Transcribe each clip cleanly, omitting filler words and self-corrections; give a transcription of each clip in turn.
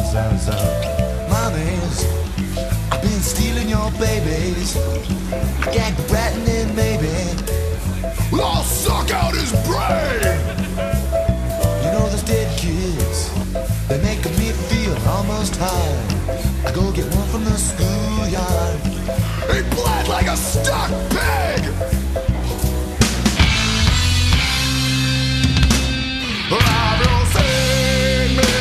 Mommies, I've been stealing your babies. Gag the bratting in, maybe. Well, I'll suck out his brain. You know those dead kids, they make me feel almost high. I go get one from the schoolyard. He bled like a stuck pig. I will sing me.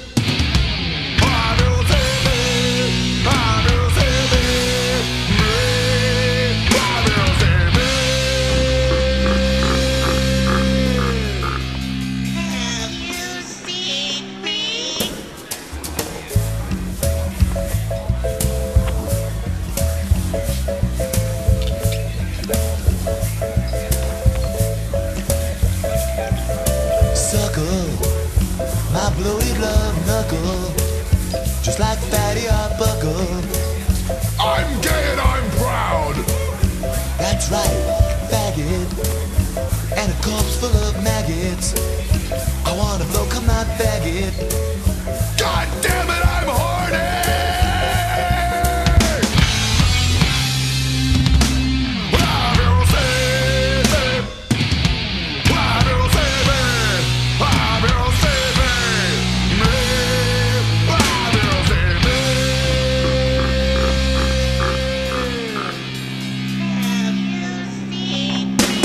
I will sing me. I will sing me. I will sing me. Have you seen me? Suckle, my bloated love knuckle, just like Fatty Arbuckle. I'm gay and I'm proud. That's right, faggot, and a corpse full of maggots. I wanna blow, come out, faggot. God damn it, I'm horny. I will save it. I will save it. I will save it. I will save Have you seen me?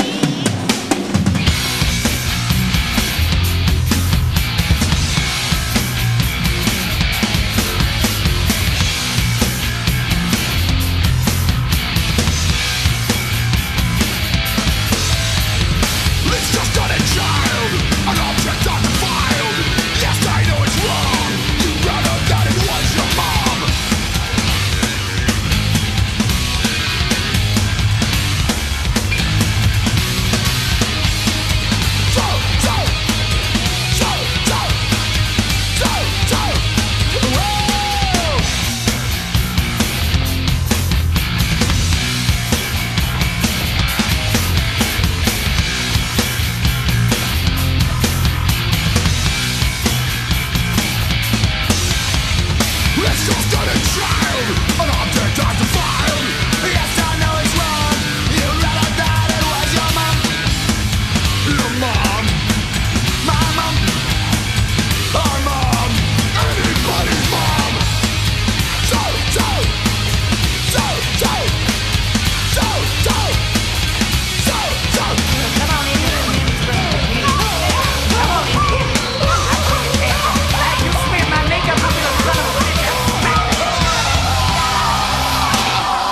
It's just not a child, an object undefiled. Yes, I know it's wrong. You'd rather that it was your mom. So, so, so, so, so, so, whoa. It's just not a child, an object undefiled. Yes, I know it's wrong. You'd rather that it was your mom. Your mom. My mom. Our mom. Anybody's mom. So, so, so, so, so, so, so, so. Come on in here, come on in here. You smeared my makeup on you, son of a bitch.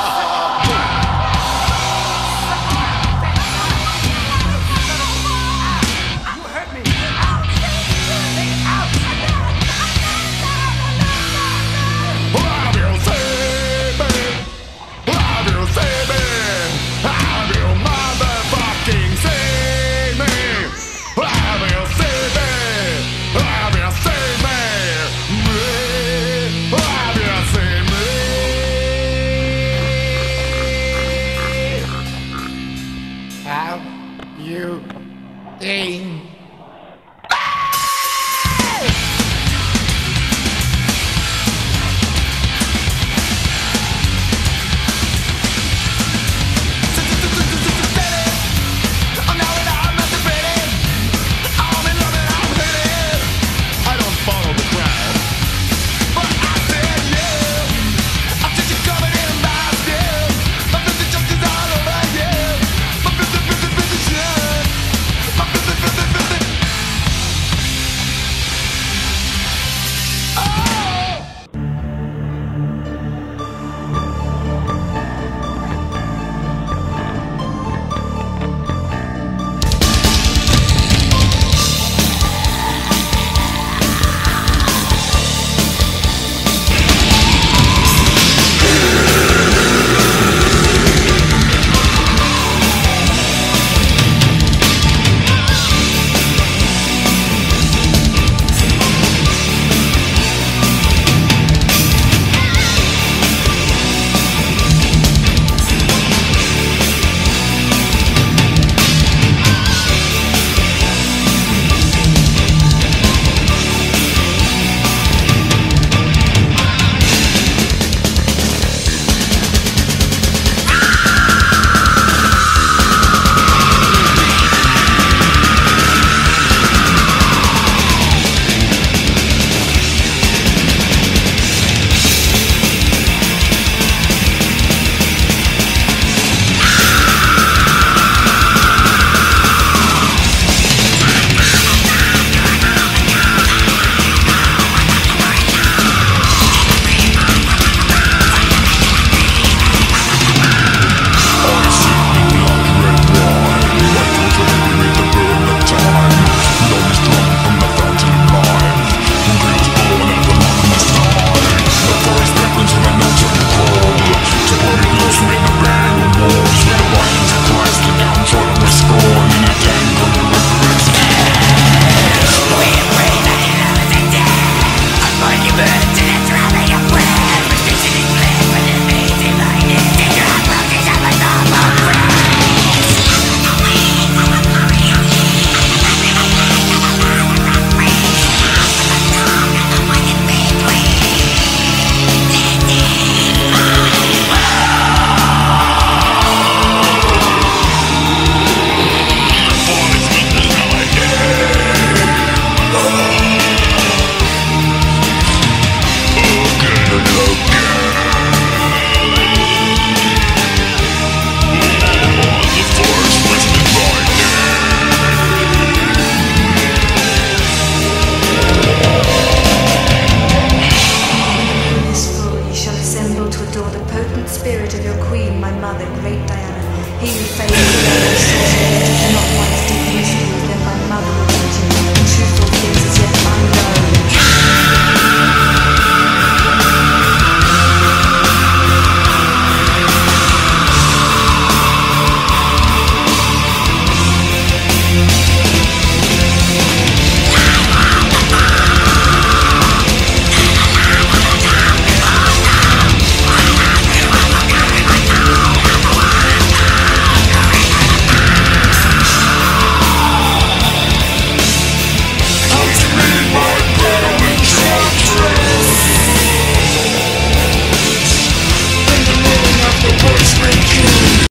adore the potent spirit of your queen, my mother, great Diana. He who fades